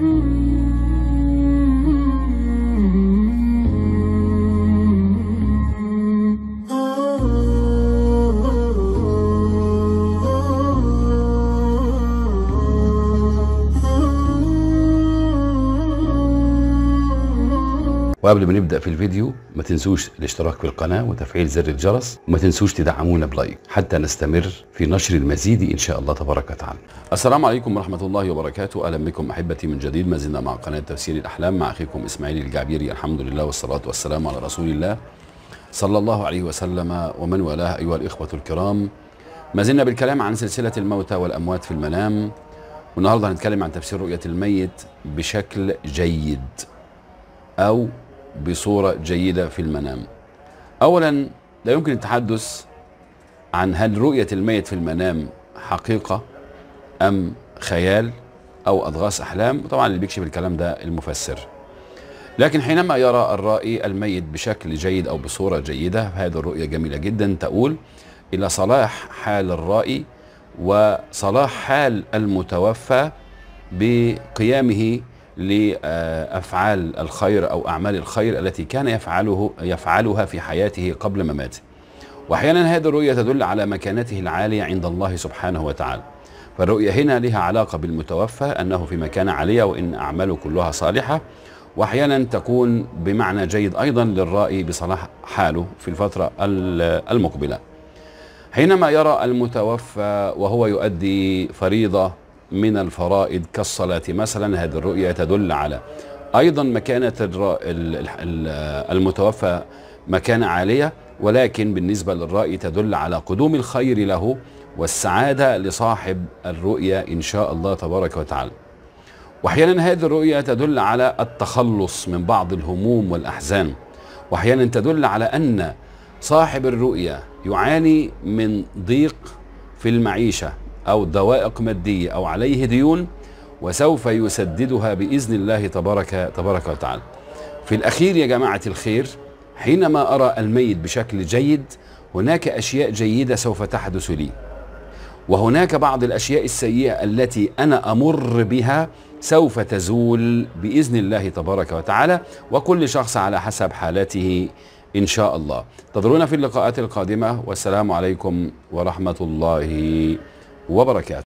وقبل ما نبدأ في الفيديو ما تنسوش الاشتراك في القناة وتفعيل زر الجرس، وما تنسوش تدعمونا بلايك حتى نستمر في نشر المزيد إن شاء الله تبارك وتعالى. السلام عليكم ورحمة الله وبركاته، أهلا بكم أحبتي من جديد. ما زلنا مع قناة تفسير الأحلام مع أخيكم إسماعيل الجعبيري. الحمد لله والصلاة والسلام على رسول الله صلى الله عليه وسلم ومن والاه. أيها الإخوة الكرام، ما زلنا بالكلام عن سلسلة الموتى والأموات في المنام، والنهارده هنتكلم عن تفسير رؤية الميت بشكل جيد أو بصورة جيدة في المنام. أولا، لا يمكن التحدث عن هل رؤية الميت في المنام حقيقة أم خيال أو أضغاث أحلام، وطبعا اللي بيكشف الكلام ده المفسر. لكن حينما يرى الرائي الميت بشكل جيد أو بصورة جيدة، هذه الرؤية جميلة جدا تؤول إلى صلاح حال الرائي وصلاح حال المتوفى بقيامه لأفعال الخير أو أعمال الخير التي كان يفعلها في حياته قبل مماته. وأحيانا هذه الرؤية تدل على مكانته العالية عند الله سبحانه وتعالى. فالرؤية هنا لها علاقة بالمتوفى أنه في مكانة عالية وإن أعماله كلها صالحة، وأحيانا تكون بمعنى جيد أيضا للرائي بصلاح حاله في الفترة المقبلة. حينما يرى المتوفى وهو يؤدي فريضة من الفرائض كالصلاة مثلا، هذه الرؤية تدل على أيضا مكانة المتوفى مكانة عالية، ولكن بالنسبة للرائي تدل على قدوم الخير له والسعادة لصاحب الرؤية إن شاء الله تبارك وتعالى. وأحيانا هذه الرؤية تدل على التخلص من بعض الهموم والأحزان، وأحيانا تدل على أن صاحب الرؤية يعاني من ضيق في المعيشة أو ضوائق مادية أو عليه ديون، وسوف يسددها بإذن الله تبارك وتعالى. في الأخير يا جماعة الخير، حينما أرى الميت بشكل جيد، هناك أشياء جيدة سوف تحدث لي، وهناك بعض الأشياء السيئة التي أنا أمر بها سوف تزول بإذن الله تبارك وتعالى، وكل شخص على حسب حالته إن شاء الله. انتظرونا في اللقاءات القادمة، والسلام عليكم ورحمة الله وبركاته.